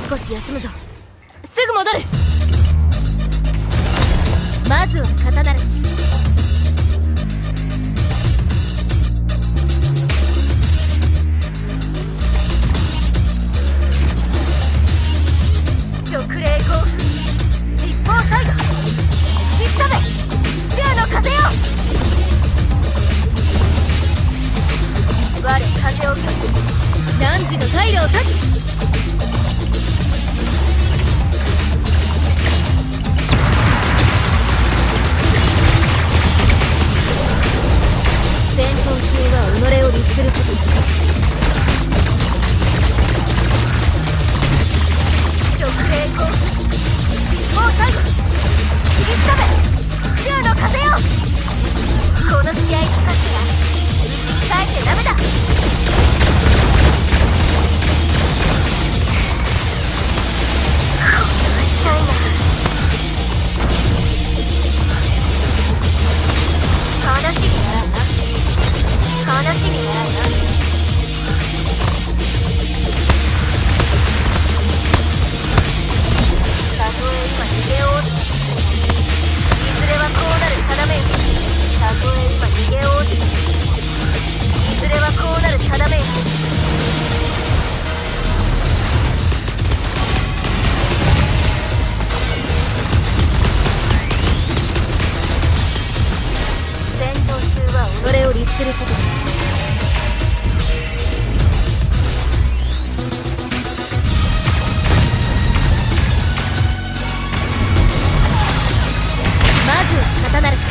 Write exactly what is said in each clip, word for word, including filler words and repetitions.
少し休むぞ。すぐ戻る。まずは刀ならし。直霊甲府実法サイド引き止め竜の風よ。我風を御し汝の退路を断つ。戦闘中は己を律することだ。直霊甲府実法サイド引き止め竜の風よ。この試合に勝ったら耐えてダメだ。話にならんな。話にならんな。たとえ今逃げようといずれはこうなる定めよ。たとえ今逃げようといずれはこうなる定めよ。戦闘中は己を律することだ。まずは刀らし。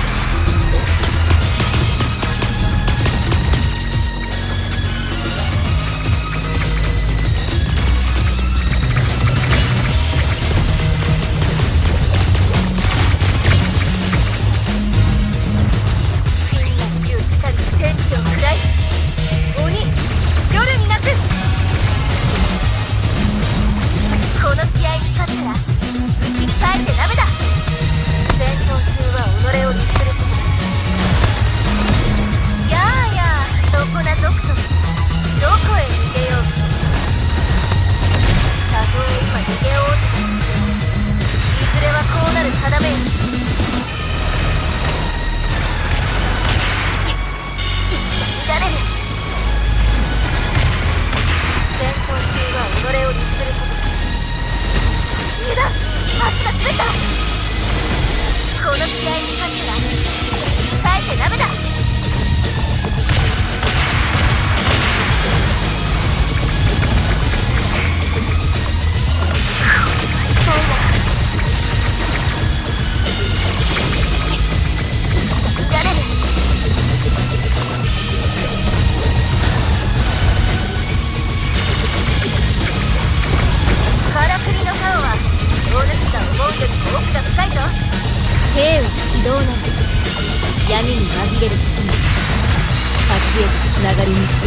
兵は非道なの。闇に紛れることも勝ちへとつながる道へ。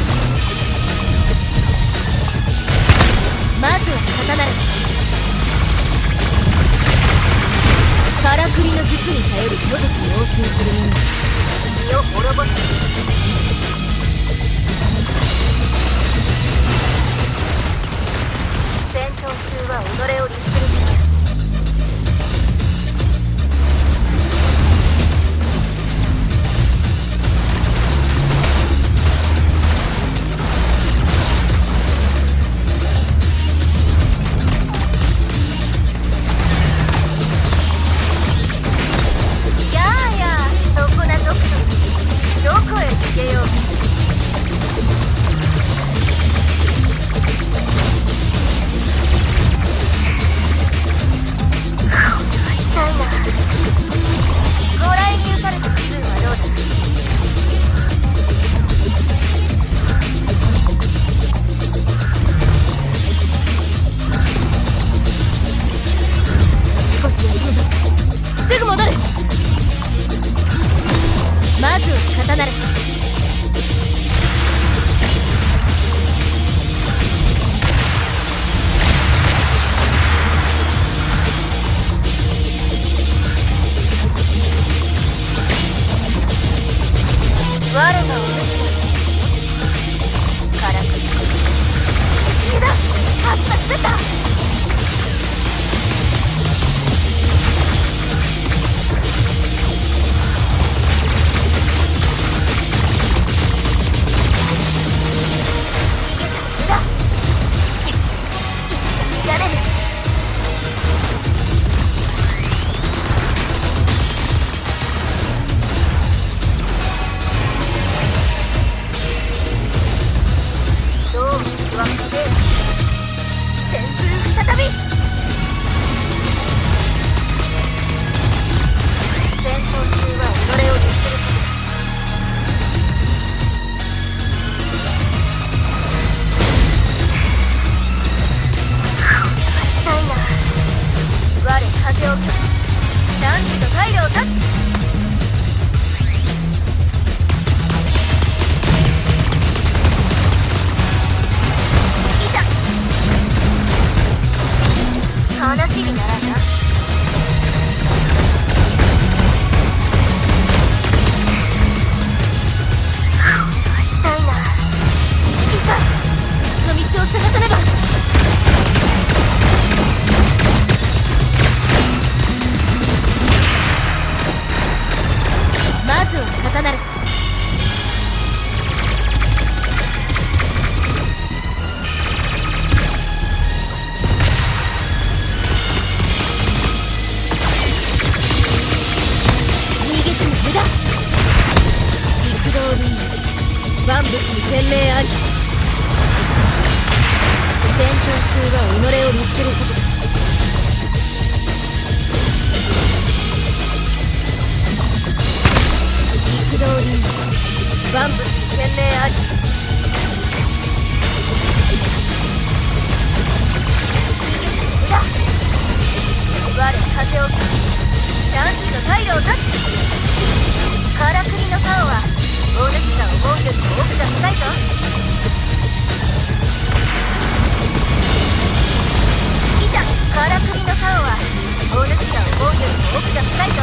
まずは刀らし。からくりの術に頼る虚実に往診する者身を滅ぼす。戦闘中は己を律することだ。どこへ逃げよう。 万物に天命あり。戦闘中は己を律することだ。陸道輪廻、万物に天命あり。無駄。我風を切り男子の退路を断つ。からくりの竿はお主が思うよりも奥が深いぞ。いざからくりの竿はお主が思うよりも奥が深いぞ。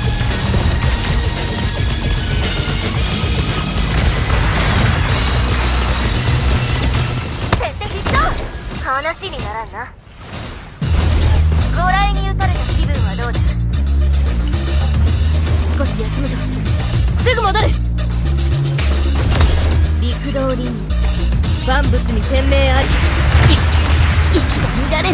先手必勝。話にならんな。ご来に打たれた気分はどうだ。少し休むぞ。すぐ戻る。陸道輪廻、万物に天命あり。息が乱れる。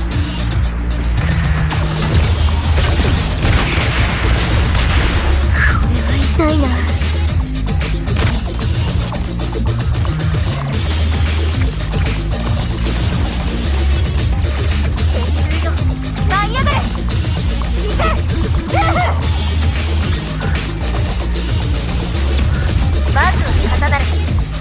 これは痛いな。天空よ、舞い上がれ。行け。まずは刀だ。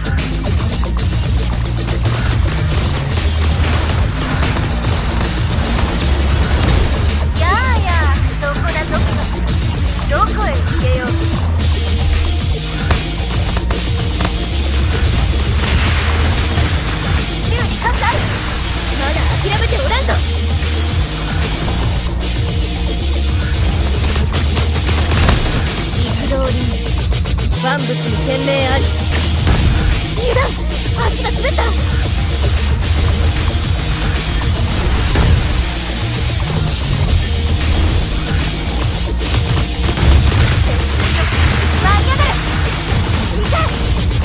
やあやあ、どこだどこだ。どこへ逃げよう。竜に勝つある。まだ諦めておらんぞ。陸道輪廻、万物に天命あり。油断。足が滑った。舞い上がれ。行け。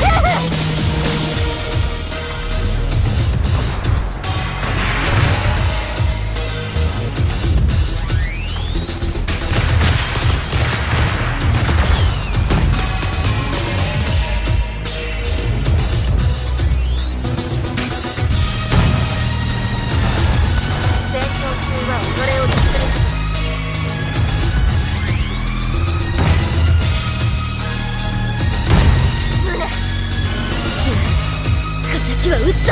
敵は撃つぞ。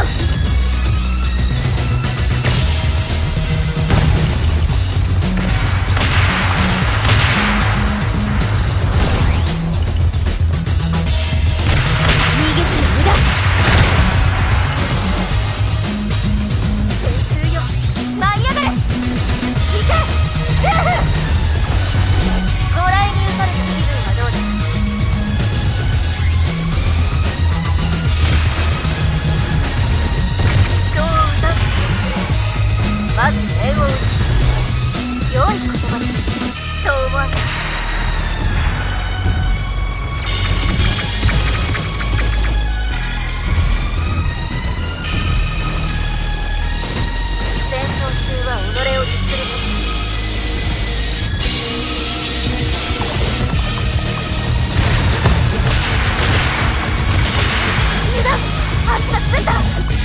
逃げても無駄。天空よ、舞い上がれ。行け。ご来に打たれた気分はどうだ。まず念を打つ。良い言葉です。そう思わない。戦争中は己を律すること。油断。足が滑った。